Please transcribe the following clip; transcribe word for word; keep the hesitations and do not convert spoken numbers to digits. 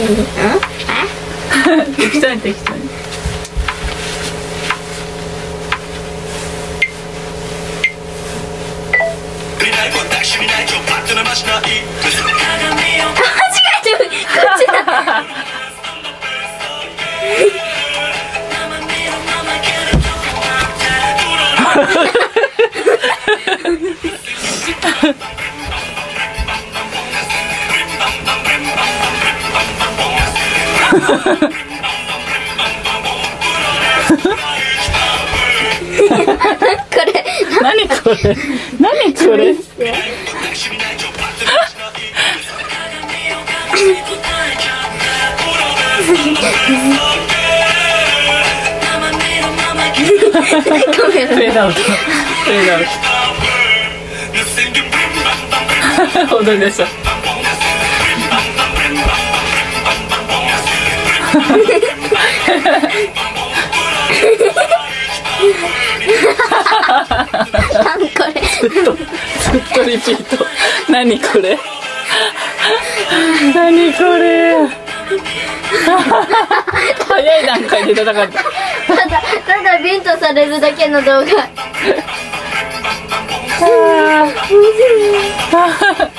適当に適当に。何これ何これフェードアウトフェードアウト踊りでしょ。 何これずっとずっとリピート。何これ何これ早い段階で戦った。 ただただビンタされるだけの動画。 あー